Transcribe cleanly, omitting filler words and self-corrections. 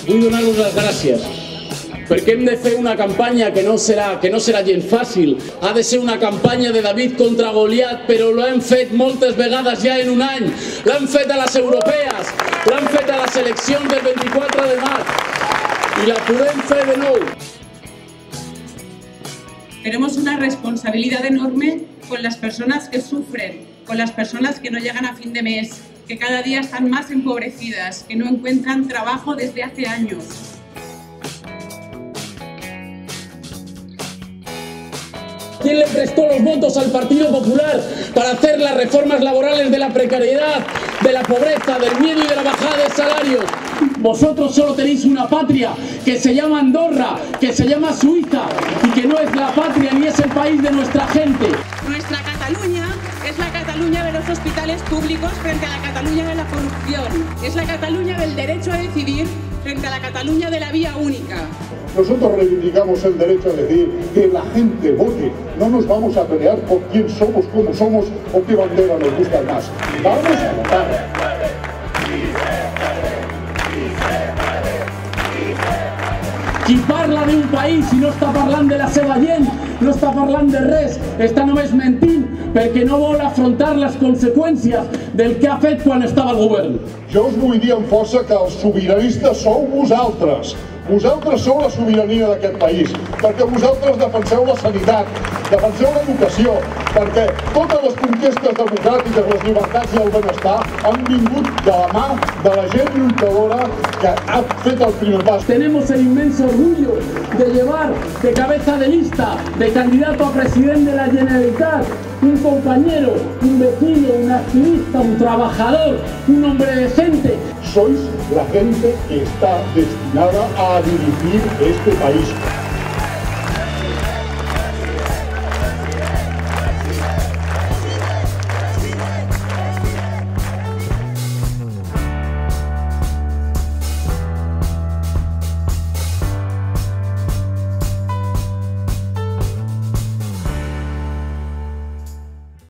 vull donar-vos les gràcies, perquè hem de fer una campanya que no serà gens fàcil. Ha de ser una campanya de David contra Goliat, però l'hem fet moltes vegades ja en un any. L'hem fet a les europees, l'hem fet a les eleccions del 24 de maig i la podem fer de nou. Tenemos una responsabilidad enorme con las personas que sufren, con las personas que no llegan a fin de mes, que cada día están más empobrecidas, que no encuentran trabajo desde hace años. ¿Quién le prestó los votos al Partido Popular para hacer las reformas laborales de la precariedad, de la pobreza, del miedo y de la bajada de salarios? Vosotros solo tenéis una patria que se llama Andorra, que se llama Suiza y que no es la patria ni es el país de nuestra gente. Nuestra Cataluña es la Cataluña de los hospitales públicos frente a la Cataluña de la corrupción. Es la Cataluña del derecho a decidir frente a la Cataluña de la vía única. Nosotros reivindicamos el derecho a decidir, que la gente vote. No nos vamos a pelear por quién somos, cómo somos o qué bandera nos gusta más. Vamos a votar. Qui parla d'un país i no està parlant de la seva gent, no està parlant de res, està només mentint perquè no vol afrontar les conseqüències del que ha fet quan estava al govern. Jo us vull dir amb força que els sobiranistes sou vosaltres. Vosaltres sou la sobirania d'aquest país, perquè vosaltres defenseu la sanitat, defenseu l'educació, perquè totes les conquestes democràtiques, les llibertats i el benestar han vingut de la mà de la gent lluitadora que ha fet el primer pas. Tenemos el inmenso orgullo de llevar de cabeza de lista, de candidato a presidente de la Generalitat, un compañero, un vecino, un activista, un trabajador, un hombre decente. Sois la gente que está destinada a dirigir este país.